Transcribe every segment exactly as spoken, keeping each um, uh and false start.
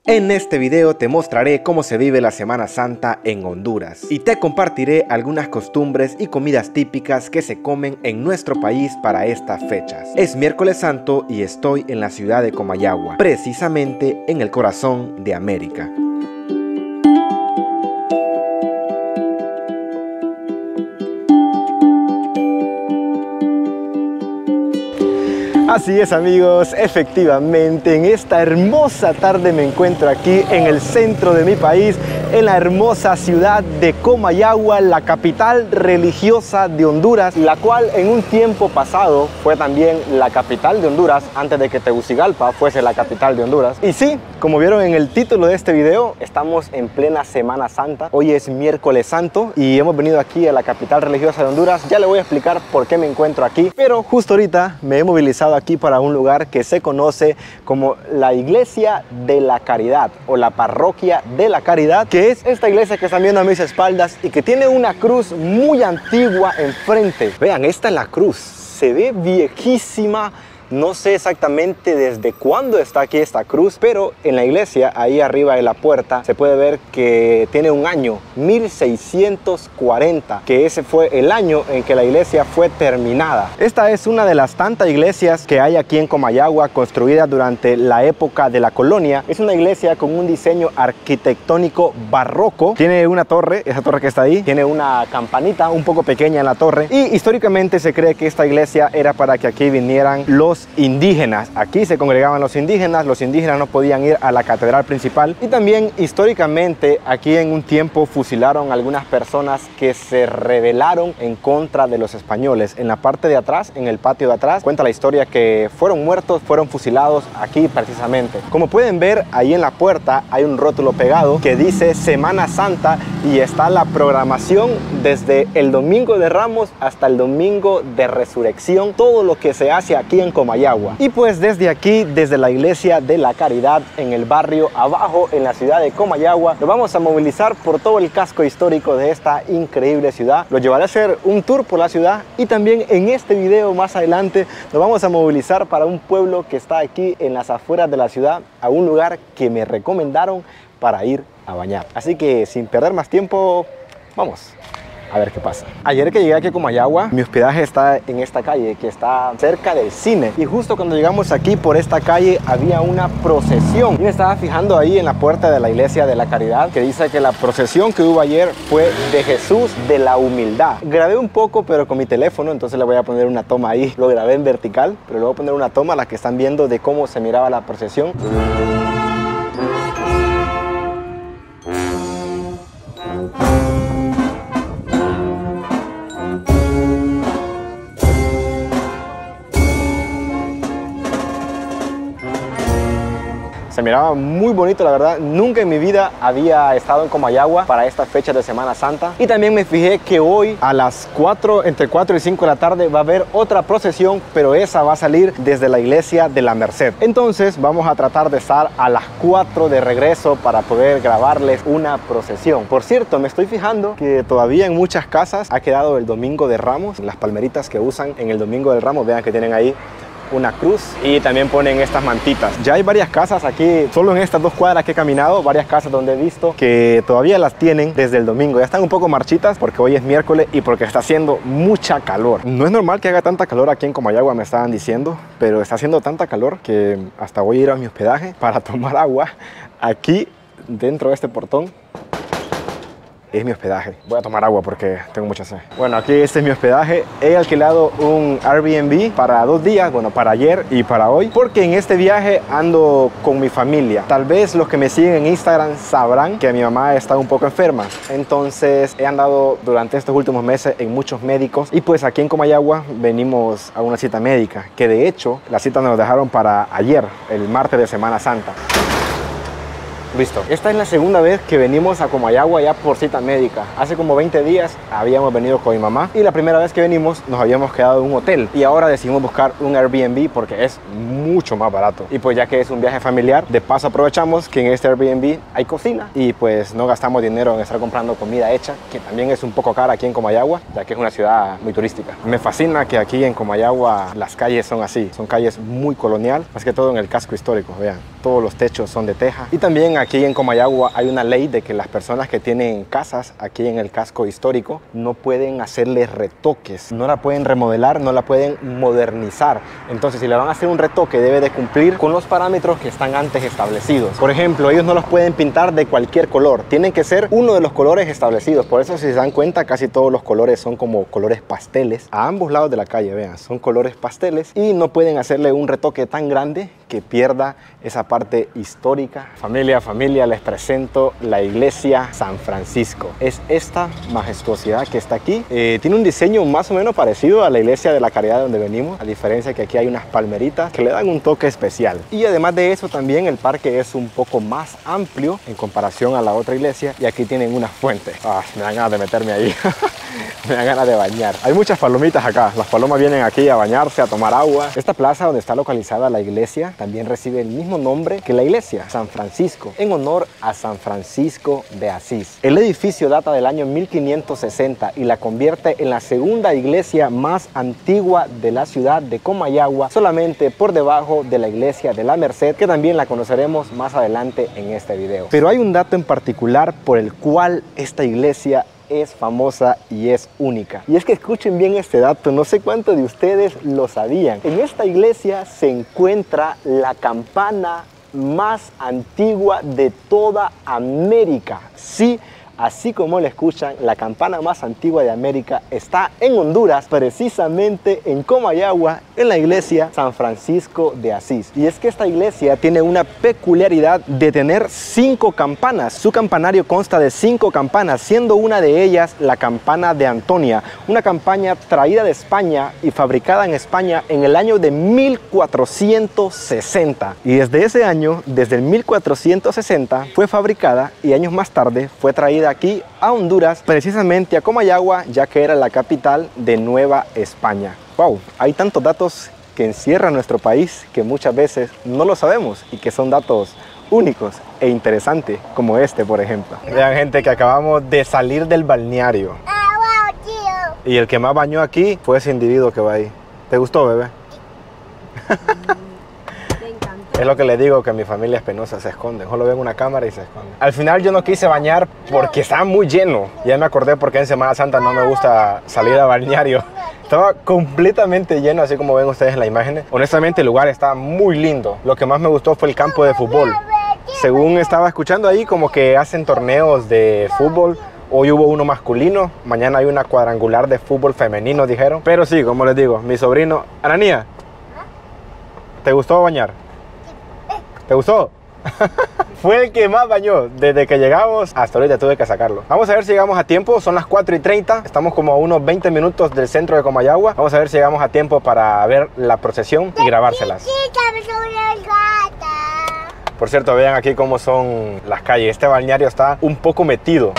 En este video te mostraré cómo se vive la Semana Santa en Honduras y te compartiré algunas costumbres y comidas típicas que se comen en nuestro país para estas fechas. Es miércoles santo y estoy en la ciudad de Comayagua, precisamente en el corazón de América. Así es, amigos, efectivamente en esta hermosa tarde me encuentro aquí en el centro de mi país, en la hermosa ciudad de Comayagua, la capital religiosa de Honduras, la cual en un tiempo pasado fue también la capital de Honduras antes de que Tegucigalpa fuese la capital de Honduras. Y sí, como vieron en el título de este video, estamos en plena Semana Santa. Hoy es miércoles santo y hemos venido aquí a la capital religiosa de Honduras. Ya le voy a explicar por qué me encuentro aquí, pero justo ahorita me he movilizado aquí para un lugar que se conoce como la Iglesia de la Caridad o la Parroquia de la Caridad, que es esta iglesia que están viendo a mis espaldas y que tiene una cruz muy antigua enfrente. Vean, esta es la cruz, se ve viejísima. No sé exactamente desde cuándo está aquí esta cruz, pero en la iglesia, ahí arriba de la puerta, se puede ver que tiene un año, mil seiscientos cuarenta, que ese fue el año en que la iglesia fue terminada. Esta es una de las tantas iglesias que hay aquí en Comayagua, construida durante la época de la colonia. Es una iglesia con un diseño arquitectónico barroco. Tiene una torre, esa torre que está ahí, tiene una campanita un poco pequeña en la torre, y históricamente se cree que esta iglesia era para que aquí vinieran los indígenas. Aquí se congregaban los indígenas, los indígenas no podían ir a la catedral principal, y también históricamente aquí en un tiempo fusilaron a algunas personas que se rebelaron en contra de los españoles. En la parte de atrás, en el patio de atrás, cuenta la historia que fueron muertos, fueron fusilados aquí precisamente. Como pueden ver, ahí en la puerta hay un rótulo pegado que dice Semana Santa y está la programación desde el Domingo de Ramos hasta el Domingo de Resurrección, todo lo que se hace aquí en Comayagua. Y pues desde aquí, desde la Iglesia de la Caridad, en el barrio abajo, en la ciudad de Comayagua, nos vamos a movilizar por todo el casco histórico de esta increíble ciudad. Los llevaré a hacer un tour por la ciudad, y también en este video más adelante nos vamos a movilizar para un pueblo que está aquí en las afueras de la ciudad, a un lugar que me recomendaron para ir a bañar. Así que sin perder más tiempo, vamos a ver qué pasa. Ayer que llegué aquí a Comayagua, mi hospedaje está en esta calle que está cerca del cine, y justo cuando llegamos aquí por esta calle había una procesión, y me estaba fijando ahí en la puerta de la Iglesia de la Caridad que dice que la procesión que hubo ayer fue de Jesús de la Humildad. Grabé un poco pero con mi teléfono, entonces le voy a poner una toma ahí. Lo grabé en vertical, pero le voy a poner una toma a la que están viendo de cómo se miraba la procesión. Se miraba muy bonito, la verdad. Nunca en mi vida había estado en Comayagua para esta fecha de Semana Santa. Y también me fijé que hoy a las cuatro, entre cuatro y cinco de la tarde va a haber otra procesión, pero esa va a salir desde la Iglesia de la Merced. Entonces vamos a tratar de estar a las cuatro de regreso para poder grabarles una procesión. Por cierto, me estoy fijando que todavía en muchas casas ha quedado el Domingo de Ramos, las palmeritas que usan en el Domingo del Ramos. Vean que tienen ahí una cruz, y también ponen estas mantitas. Ya hay varias casas aquí, solo en estas dos cuadras que he caminado, varias casas donde he visto que todavía las tienen desde el domingo. Ya están un poco marchitas porque hoy es miércoles y porque está haciendo mucha calor. No es normal que haga tanta calor aquí en Comayagua, me estaban diciendo, pero está haciendo tanta calor que hasta voy a ir a mi hospedaje para tomar agua aquí dentro de este portón. Es mi hospedaje. Voy a tomar agua porque tengo mucha sed. Bueno, aquí este es mi hospedaje. He alquilado un Airbnb para dos días, bueno, para ayer y para hoy, porque en este viaje ando con mi familia. Tal vez los que me siguen en Instagram sabrán que mi mamá está un poco enferma. Entonces he andado durante estos últimos meses en muchos médicos, y pues aquí en Comayagua venimos a una cita médica, que de hecho la cita nos dejaron para ayer, el martes de Semana Santa. Listo. Esta es la segunda vez que venimos a Comayagua ya por cita médica. Hace como veinte días habíamos venido con mi mamá y la primera vez que venimos nos habíamos quedado en un hotel y ahora decidimos buscar un Airbnb porque es mucho más barato. Y pues ya que es un viaje familiar, de paso aprovechamos que en este Airbnb hay cocina y pues no gastamos dinero en estar comprando comida hecha, que también es un poco cara aquí en Comayagua, ya que es una ciudad muy turística. Me fascina que aquí en Comayagua las calles son así, son calles muy colonial, más que todo en el casco histórico, vean, todos los techos son de teja. Y también aquí en Comayagua hay una ley de que las personas que tienen casas aquí en el casco histórico no pueden hacerle retoques, no la pueden remodelar, no la pueden modernizar. Entonces si le van a hacer un retoque debe de cumplir con los parámetros que están antes establecidos. Por ejemplo, ellos no los pueden pintar de cualquier color, tienen que ser uno de los colores establecidos. Por eso si se dan cuenta casi todos los colores son como colores pasteles a ambos lados de la calle, vean, son colores pasteles y no pueden hacerle un retoque tan grande que pierda esa parte histórica. Familia, familia, les presento la iglesia San Francisco. Es esta majestuosidad que está aquí. Eh, tiene un diseño más o menos parecido a la iglesia de la Caridad de donde venimos, a diferencia que aquí hay unas palmeritas que le dan un toque especial. Y además de eso también el parque es un poco más amplio en comparación a la otra iglesia y aquí tienen una fuente. Ah, me dan ganas de meterme ahí. Me dan ganas de bañar. Hay muchas palomitas acá. Las palomas vienen aquí a bañarse, a tomar agua. Esta plaza donde está localizada la iglesia también recibe el mismo nombre que la iglesia, San Francisco, en honor a San Francisco de Asís. El edificio data del año mil quinientos sesenta y la convierte en la segunda iglesia más antigua de la ciudad de Comayagua, solamente por debajo de la iglesia de la Merced, que también la conoceremos más adelante en este video. Pero hay un dato en particular por el cual esta iglesia es famosa y es única. Y es que escuchen bien este dato, no sé cuántos de ustedes lo sabían. En esta iglesia se encuentra la campana más antigua de toda América. Sí, así como lo escuchan, la campana más antigua de América está en Honduras, precisamente en Comayagua, en la iglesia San Francisco de Asís. Y es que esta iglesia tiene una peculiaridad de tener cinco campanas. Su campanario consta de cinco campanas, siendo una de ellas la campana de Antonia, una campana traída de España y fabricada en España en el año de mil cuatrocientos sesenta. Y desde ese año, desde el mil cuatrocientos sesenta, fue fabricada y años más tarde fue traída aquí a Honduras, precisamente a Comayagua, ya que era la capital de Nueva España. Wow, hay tantos datos que encierra nuestro país que muchas veces no lo sabemos y que son datos únicos e interesantes, como este, por ejemplo. Vean, gente, que acabamos de salir del balneario y el que más bañó aquí fue ese individuo que va ahí. ¿Te gustó, bebé? Es lo que le digo, que mi familia es penosa, se esconden. Solo ven una cámara y se esconden. Al final yo no quise bañar porque estaba muy lleno. Ya me acordé porque en Semana Santa no me gusta salir a balneario. Estaba completamente lleno, así como ven ustedes en la imagen. Honestamente el lugar estaba muy lindo. Lo que más me gustó fue el campo de fútbol. Según estaba escuchando ahí, como que hacen torneos de fútbol. Hoy hubo uno masculino, mañana hay una cuadrangular de fútbol femenino, dijeron. Pero sí, como les digo, mi sobrino... Ananía, ¿te gustó bañar? ¿Te gustó? Fue el que más bañó desde que llegamos hasta ahorita, tuve que sacarlo. Vamos a ver si llegamos a tiempo, son las cuatro y treinta, estamos como a unos veinte minutos del centro de Comayagua. Vamos a ver si llegamos a tiempo para ver la procesión y grabárselas. Por cierto, vean aquí cómo son las calles. Este balneario está un poco metido.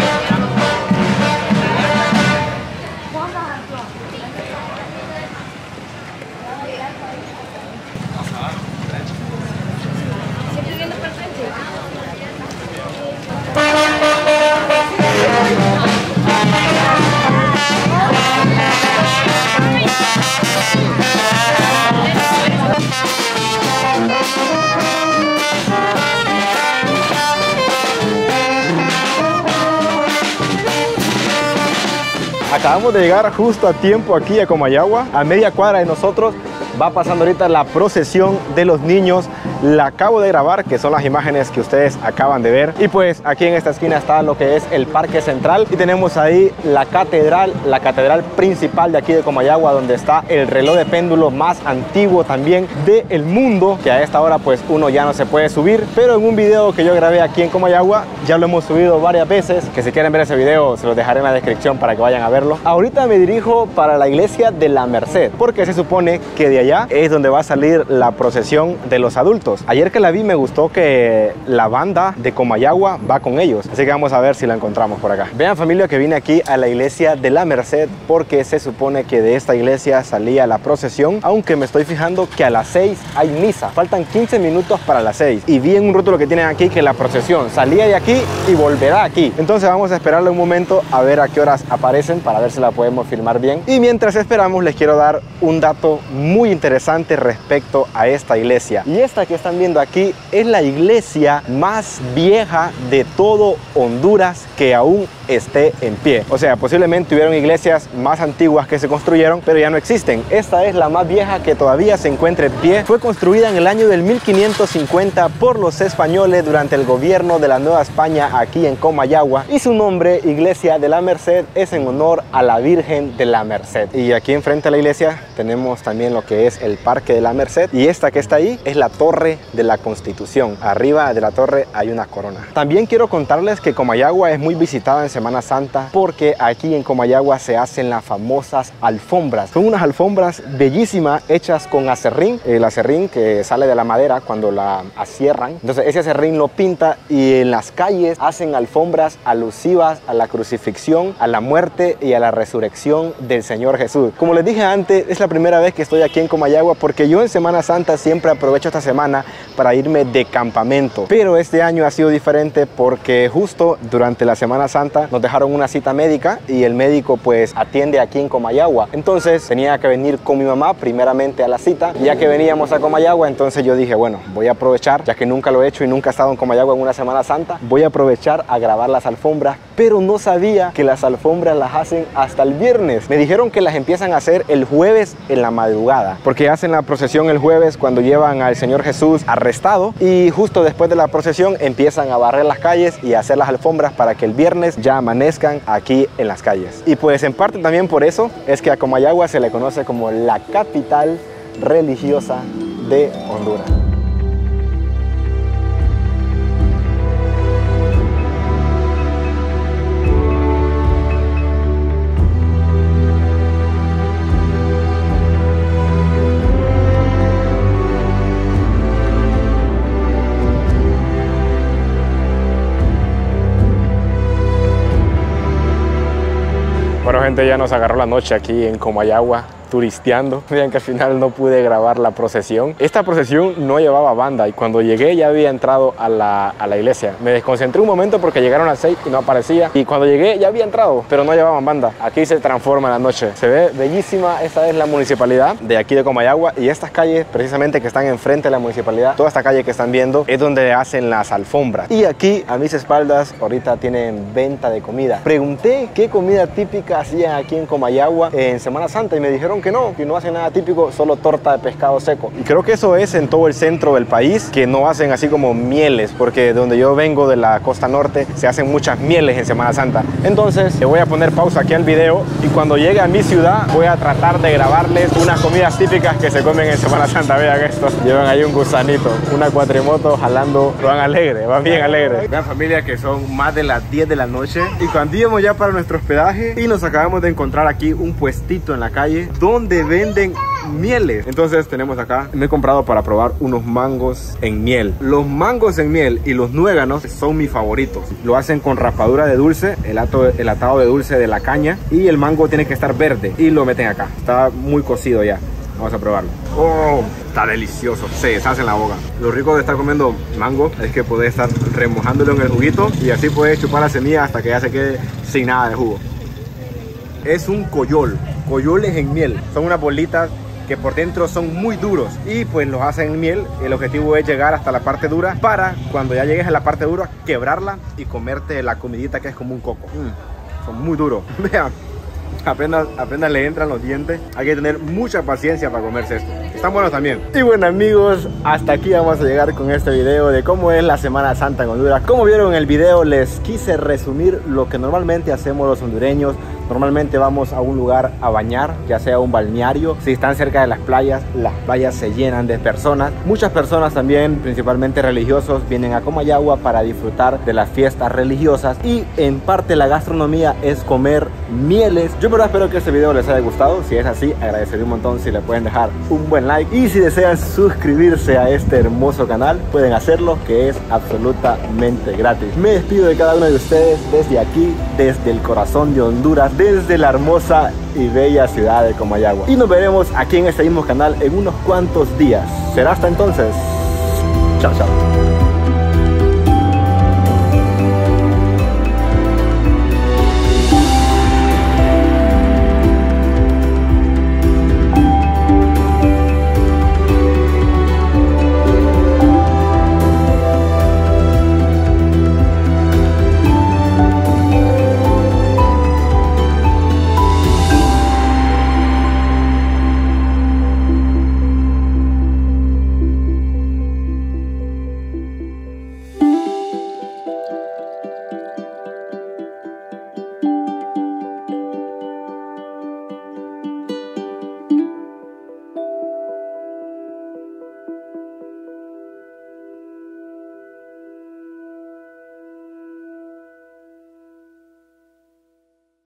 Acabamos de llegar justo a tiempo aquí a Comayagua, a media cuadra de nosotros. Va pasando ahorita la procesión de los niños. La acabo de grabar, que son las imágenes que ustedes acaban de ver. Y pues aquí en esta esquina está lo que es el Parque Central. Y tenemos ahí la catedral, la catedral principal de aquí de Comayagua, donde está el reloj de péndulo más antiguo también del mundo, que a esta hora pues uno ya no se puede subir. Pero en un video que yo grabé aquí en Comayagua, ya lo hemos subido varias veces, que si quieren ver ese video se los dejaré en la descripción para que vayan a verlo. Ahorita me dirijo para la iglesia de la Merced, porque se supone que de allá es donde va a salir la procesión de los adultos. fotos. Ayer que la vi me gustó que la banda de Comayagua va con ellos, así que vamos a ver si la encontramos por acá. Vean, familia, que vine aquí a la iglesia de la Merced porque se supone que de esta iglesia salía la procesión, aunque me estoy fijando que a las seis hay misa. Faltan quince minutos para las seis y vi en un rótulo que tienen aquí que la procesión salía de aquí y volverá aquí. Entonces vamos a esperarle un momento a ver a qué horas aparecen para ver si la podemos filmar bien. Y mientras esperamos, les quiero dar un dato muy interesante respecto a esta iglesia. Y esta que están viendo aquí es la iglesia más vieja de todo Honduras que aún esté en pie. O sea, posiblemente hubieron iglesias más antiguas que se construyeron, pero ya no existen. Esta es la más vieja que todavía se encuentra en pie. Fue construida en el año del mil quinientos cincuenta por los españoles durante el gobierno de la Nueva España aquí en Comayagua, y su nombre, Iglesia de la Merced, es en honor a la Virgen de la Merced. Y aquí enfrente a la iglesia tenemos también lo que es el Parque de la Merced, y esta que está ahí es la Torre de la Constitución. Arriba de la torre hay una corona. También quiero contarles que Comayagua es muy visitada en Semana Santa porque aquí en Comayagua se hacen las famosas alfombras. Son unas alfombras bellísimas hechas con acerrín, el acerrín que sale de la madera cuando la acierran. Entonces ese acerrín lo pinta y en las calles hacen alfombras alusivas a la crucifixión, a la muerte y a la resurrección del Señor Jesús. Como les dije antes, es la primera vez que estoy aquí en Comayagua porque yo en Semana Santa siempre aprovecho esta semana para irme de campamento, pero este año ha sido diferente porque justo durante la Semana Santa nos dejaron una cita médica y el médico pues atiende aquí en Comayagua. Entonces tenía que venir con mi mamá primeramente a la cita. Ya que veníamos a Comayagua, entonces yo dije, bueno, voy a aprovechar, ya que nunca lo he hecho y nunca he estado en Comayagua en una Semana Santa, voy a aprovechar a grabar las alfombras, pero no sabía que las alfombras las hacen hasta el viernes. Me dijeron que las empiezan a hacer el jueves en la madrugada, porque hacen la procesión el jueves cuando llevan al Señor Jesús arrestado, y justo después de la procesión empiezan a barrer las calles y a hacer las alfombras para que el viernes ya amanezcan aquí en las calles. Y pues en parte también por eso es que a Comayagua se le conoce como la capital religiosa de Honduras. Bueno, gente, ya nos agarró la noche aquí en Comayagua turisteando. Vean que al final no pude grabar la procesión. Esta procesión no llevaba banda y cuando llegué ya había entrado a la, a la iglesia. Me desconcentré un momento porque llegaron a las seis y no aparecía, y cuando llegué ya había entrado, pero no llevaban banda. Aquí se transforma la noche. Se ve bellísima. Esta es la municipalidad de aquí de Comayagua, y estas calles precisamente que están enfrente de la municipalidad, toda esta calle que están viendo es donde hacen las alfombras. Y aquí a mis espaldas ahorita tienen venta de comida. Pregunté qué comida típica hacían aquí en Comayagua en Semana Santa y me dijeron que no, que no hacen nada típico, solo torta de pescado seco. Y creo que eso es en todo el centro del país, que no hacen así como mieles, porque de donde yo vengo, de la costa norte, se hacen muchas mieles en Semana Santa. Entonces le voy a poner pausa aquí al video y cuando llegue a mi ciudad voy a tratar de grabarles unas comidas típicas que se comen en Semana Santa. Vean esto, llevan ahí un gusanito, una cuatrimoto jalando, van alegre, van bien alegre. Vean, familia, que son más de las diez de la noche y cuando íbamos ya para nuestro hospedaje y nos acabamos de encontrar aquí un puestito en la calle donde venden mieles. Entonces tenemos acá, me he comprado para probar unos mangos en miel. Los mangos en miel y los nueganos son mis favoritos. Lo hacen con raspadura de dulce, el, ato, el atado de dulce de la caña, y el mango tiene que estar verde y lo meten acá. Está muy cocido ya. Vamos a probarlo. Oh, está delicioso, se deshace en la boca. Lo rico de estar comiendo mango es que puedes estar remojándolo en el juguito y así puedes chupar la semilla hasta que ya se quede sin nada de jugo. Es un coyol, coyoles en miel. Son unas bolitas que por dentro son muy duros y pues los hacen en miel. El objetivo es llegar hasta la parte dura para cuando ya llegues a la parte dura quebrarla y comerte la comidita que es como un coco. Mm, son muy duros. Vean, apenas, apenas le entran los dientes. Hay que tener mucha paciencia para comerse esto. Están buenos también. Y bueno, amigos, hasta aquí vamos a llegar con este video de cómo es la Semana Santa en Honduras. Como vieron en el video, les quise resumir lo que normalmente hacemos los hondureños Normalmente vamos a un lugar a bañar, ya sea un balneario. Si están cerca de las playas, las playas se llenan de personas. Muchas personas también, principalmente religiosos, vienen a Comayagua para disfrutar de las fiestas religiosas, y en parte la gastronomía es comer mieles. Yo en verdad espero que este video les haya gustado. Si es así, agradecería un montón si le pueden dejar un buen like, y si desean suscribirse a este hermoso canal pueden hacerlo, que es absolutamente gratis. Me despido de cada uno de ustedes desde aquí, desde el corazón de Honduras, desde la hermosa y bella ciudad de Comayagua, y nos veremos aquí en este mismo canal en unos cuantos días. Será hasta entonces. Chao, chao.